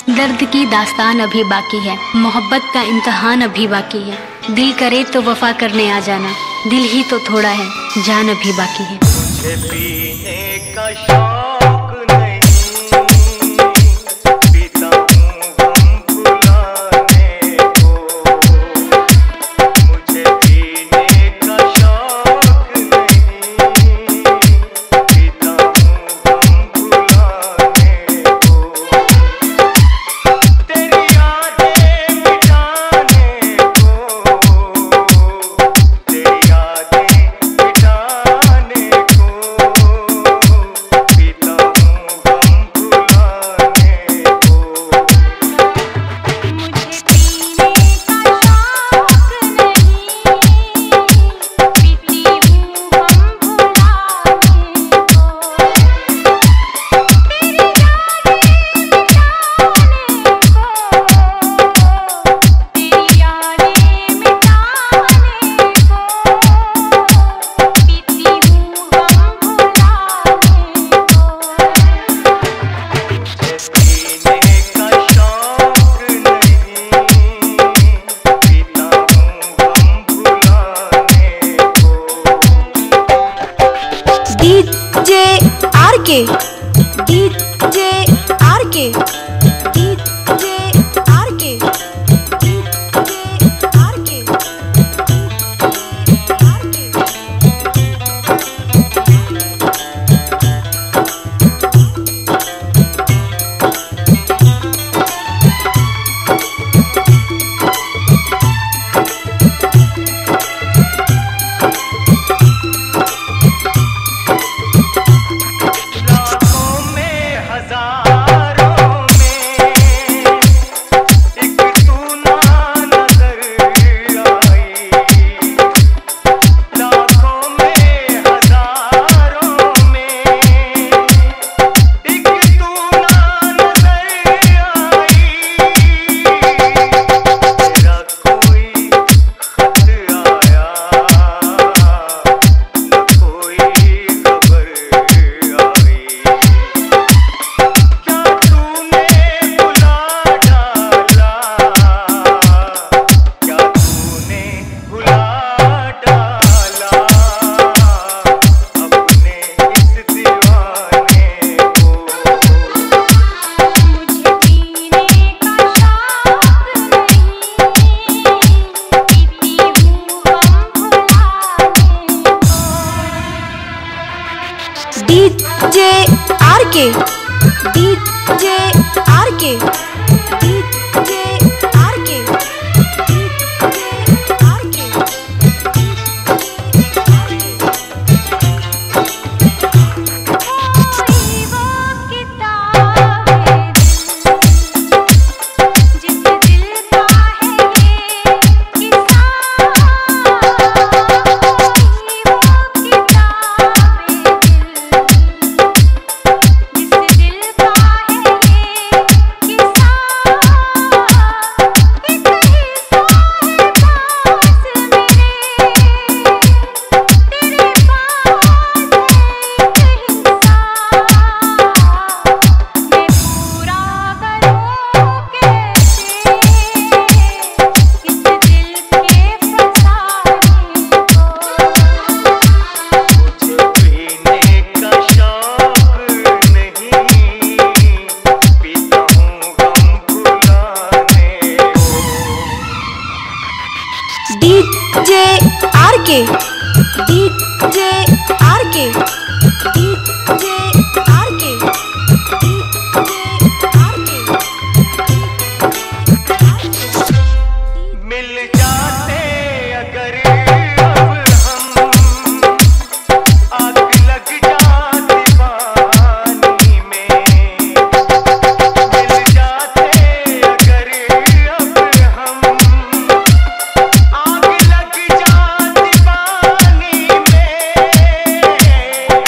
दर्द की दास्तान अभी बाकी है, मोहब्बत का इम्तिहान अभी बाकी है। दिल करे तो वफा करने आ जाना, दिल ही तो थोड़ा है, जान अभी बाकी है। मुझे पीने का शौक नहीं, पीता हूँ गम भुलाने को। मुझे पीने का शौक नहीं, पीता हूँ गम भुलाने को। तेरी यादें मिटाने को, तेरी यादें मिटाने को, पीता हूँ गम भुलाने को। मुझे पीने का शौक नहीं, पीती हूँ गम भुलाने को। तेरी यादें मिटाने को, तेरी यादें मिटाने को, पीती हूँ गम भुलाने को। पीने का शौक नहीं, पीता हूँ गम भुलाने को। DJ RK, DJ RK, DJ RK, DJ RK, लाखों में हजारों में एक तू ना नजर आई। लाखों में हजारों में एक तू ना नजर आई। तेरा कोई खत आया, न कोई खबर आई। क्या तूने भुला डाला, क्या तूने भुला डाला अपने इस दीवाने को। मुझे पीने का शौक नहीं, पीती हूँ गम भुलाने को। DJ RK, DJ RK, DJ RK, DJ RK. कोई वो किताब है जिस दिल का है ये किस्सा। कोई वो किताब है जिस दिल का है ये किस्सा। एक हिस्सा है पास मेरे, तेरे पास एक हिस्सा। मैं पूरा करूँ कैसे इस दिल के फसाने को। मुझे पीने का शौक नहीं, पीता हूँ गम भुलाने को। DJ RK, DJ RK, DJ RK, DJ RK. मिल जाते अगर अब हम, आग लग जाती पानी में। मिल जाते अगर अब हम, आग लग जाती पानी में।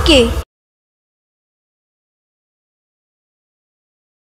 के